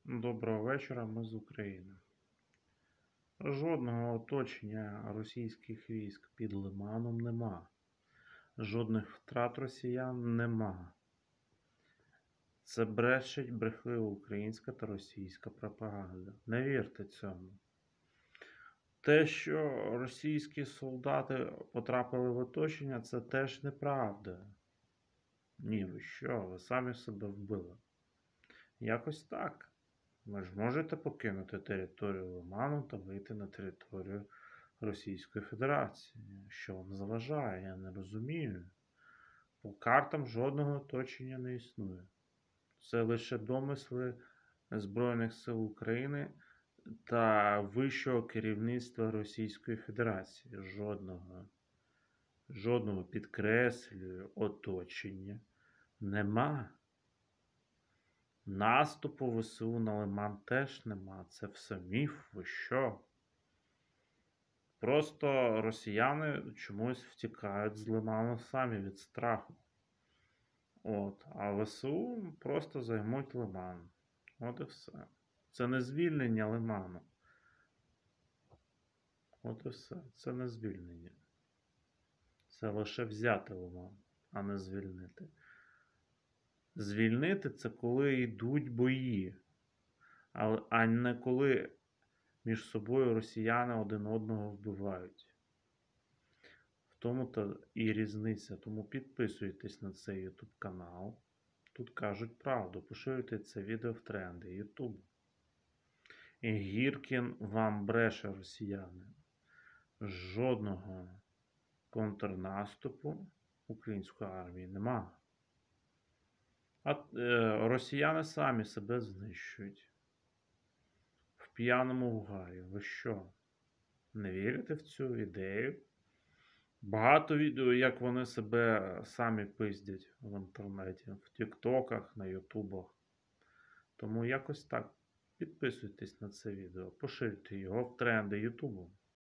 Доброго вечора, ми з України. Жодного оточення російських військ під Лиманом нема. Жодних втрат росіян нема. Це брешить брехлива українська та російська пропаганда. Не вірте цьому. Те, що російські солдати потрапили в оточення, це теж неправда. Ні, ви що, ви самі себе вбили. Якось так. Ви ж можете покинути територію Лиману та вийти на територію Російської Федерації. Що вам заважає, я не розумію. По картам жодного оточення не існує. Це лише домисли Збройних сил України та вищого керівництва Російської Федерації. Жодного підкреслюю, оточення нема. Наступу ВСУ на Лиман теж нема. Це все міф, ви що? Просто росіяни чомусь втікають з Лиману самі від страху. А ВСУ просто займуть Лиман. От і все. Це не звільнення Лиману. От і все. Це не звільнення. Це лише взяти Лиман, а не звільнити. Звільнити – це коли йдуть бої, а не коли між собою росіяни один одного вбивають. В тому-то і різниця. Тому підписуйтесь на цей YouTube канал. Тут кажуть правду. Поширюйте це відео в тренди YouTube. І Гіркін вам бреше, росіяни. Жодного контрнаступу української армії нема. Росіяни самі себе знищують. В п'яному угарі. Ви що? Не вірите в цю ідею? Багато відео, як вони себе самі пиздять в інтернеті, в тіктоках, на ютубах. Тому якось так. Підписуйтесь на це відео, поширюйте його в тренди ютубу.